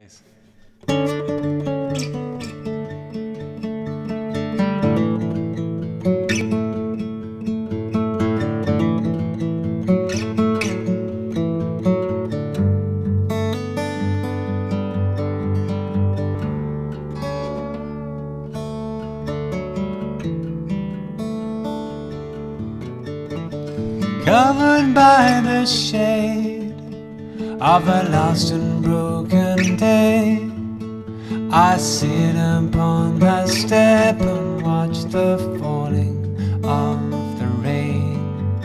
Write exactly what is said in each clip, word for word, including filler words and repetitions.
Nice. Covered by the shade of a lost and broken day, I sit upon the step and watch the falling of the rain.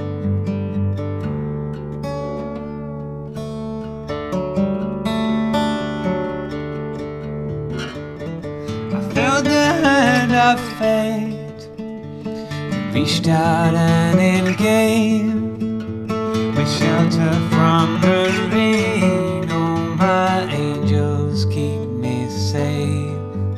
I felt the hand of fate, it reached out and it gave me shelter from the rain. Oh, my angels, keep me safe.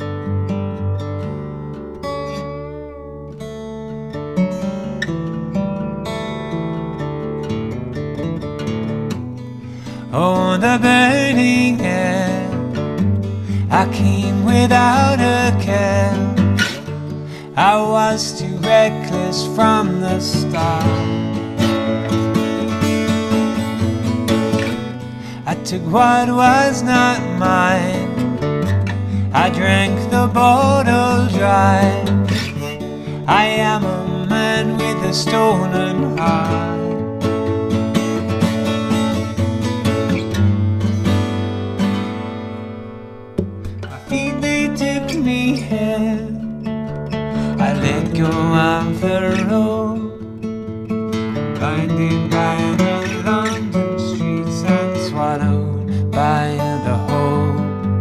Oh, the burning air, I came without a care. I was too reckless from the start. I took what was not mine, I drank the bottle dry. I am a man with a stolen heart. My feet, they took me here, I let go of the road, blinded by the London streets and swallowed by the whole.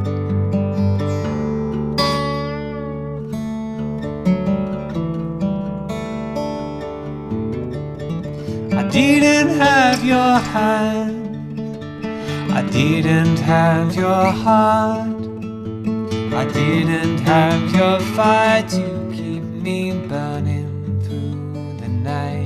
I didn't have your hand, I didn't have your heart, I didn't have your fire to keep me burning through the night.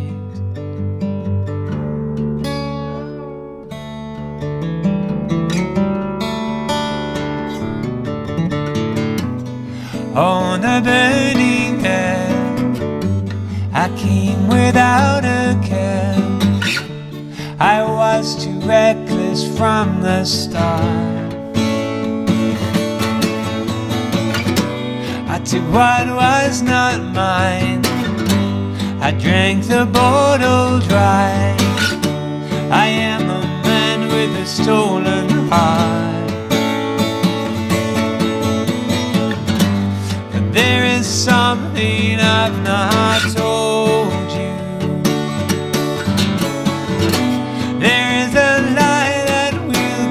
On the burning air, I came without a care. I was too reckless from the start. I took what was not mine, I drank the bottle dry. I am a man with a stolen heart. There is something I've not told you. There is a lie that will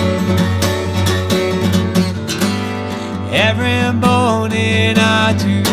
consume every morning I do.